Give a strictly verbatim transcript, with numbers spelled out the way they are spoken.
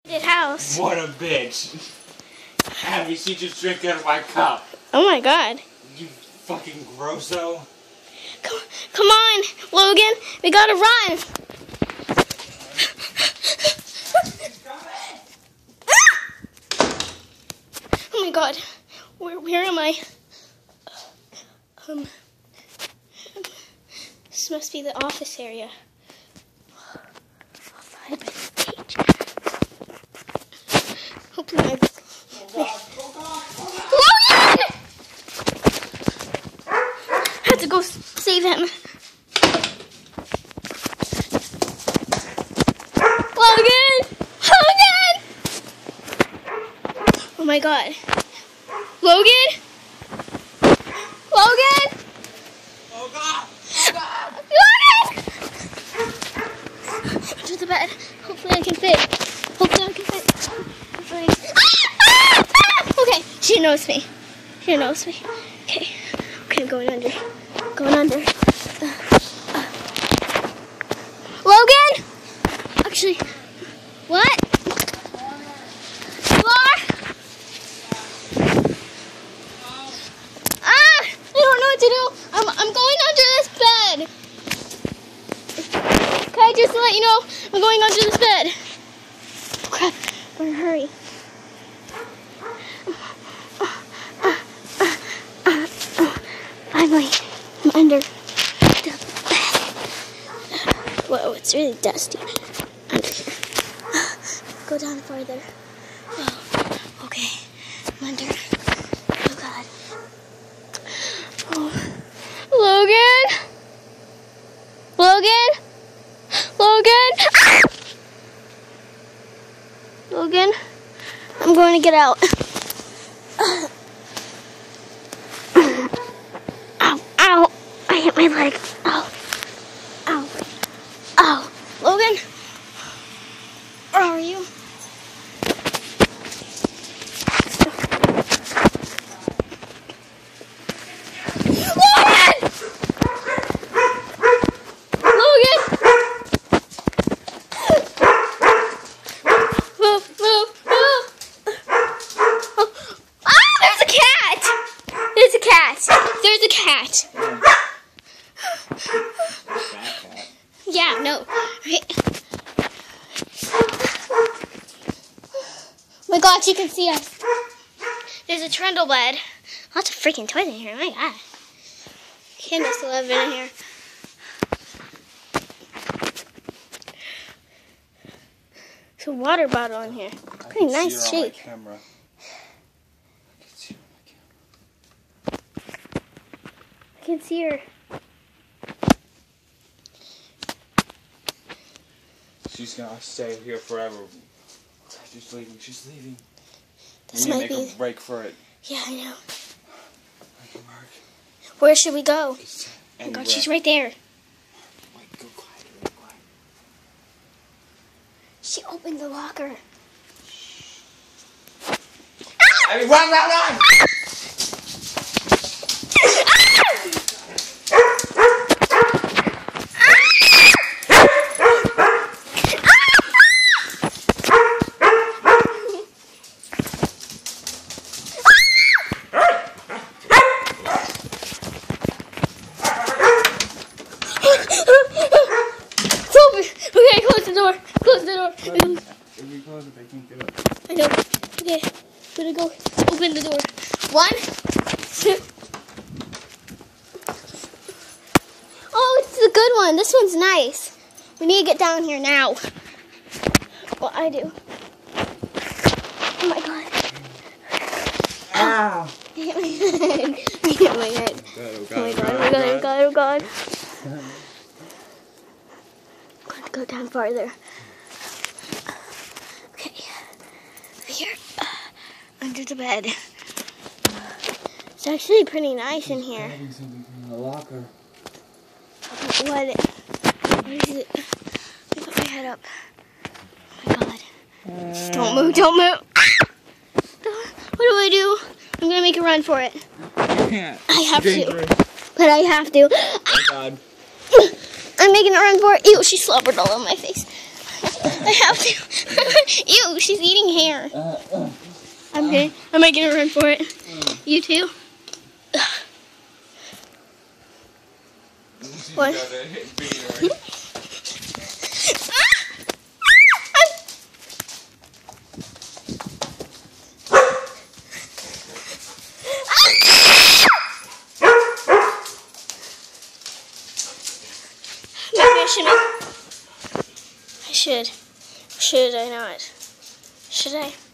House. What a bitch. Abby, she just drank out of my cup. Oh my god. You fucking grosso. Come, come on, Logan. We gotta run. Oh my god. Where, where am I? Um, this must be the office area. Hopefully my... Logan! I have to go save him. Logan! Logan! Oh my god. Logan? Logan? Oh god! Oh god! Logan! Under the bed. Hopefully I can fit. Hopefully I can fit. Hopefully. Ah! Ah! Ah! Okay, she knows me. She knows me. Okay. Okay, I'm going under. Going under. Uh, uh. Logan? Actually, what? What? Ah! I don't know what to do. I'm I'm going under this bed. Can I just let you know I'm going under this bed? Crap! Better hurry. Finally, I'm under the bed. Whoa, it's really dusty under here. Go down farther. Oh, okay. I'm under. Oh, God. Oh. Logan? Logan? Logan? Ah! Logan? I'm going to get out. Ow, ow. I hit my leg. Ow. Ow. Ow. Logan? Where are you? Logan! Logan! Move, move, move. Oh. Ah, there's a cat! There's a cat. There's a cat. Yeah, no. Okay. Oh my god, she can see us. There's a trundle bed. Lots of freaking toys in here. Oh my god. Candace will have been in here. There's a water bottle in here. Pretty nice shape. I can see her on my camera. I can see her. She's gonna stay here forever. She's leaving. She's leaving. This we need might to make be... a break for it. Yeah, I know. Make it work. Where should we go? Oh my god, she's right there. Wait, go quiet. Go quiet. She opened the locker. I mean, run, run, run! Okay, close the door. Close the door. If we close it, they can't get up. I know. Okay, gotta go. Open the door. One, two. Oh, it's a good one. This one's nice. We need to get down here now. Well, I do. Oh my god. Ow! I hit my head. I hit my head. Oh Oh my god, oh my god, oh god, oh god. Gotta go down farther. Okay. Here. Uh, under the bed. It's actually pretty nice in here. Something in the locker. What? What is it? I got my head up. Oh my god. Just don't move, don't move. What do I do? I'm gonna make a run for it. Yeah, I have dangerous. to. But I have to. Oh god. I'm making a run for it. Ew, she slobbered all on my face. I have to. Ew, she's eating hair. I'm gonna, am I gonna run for it? You too? What? Maybe I should make, I should. Should I not? Should I?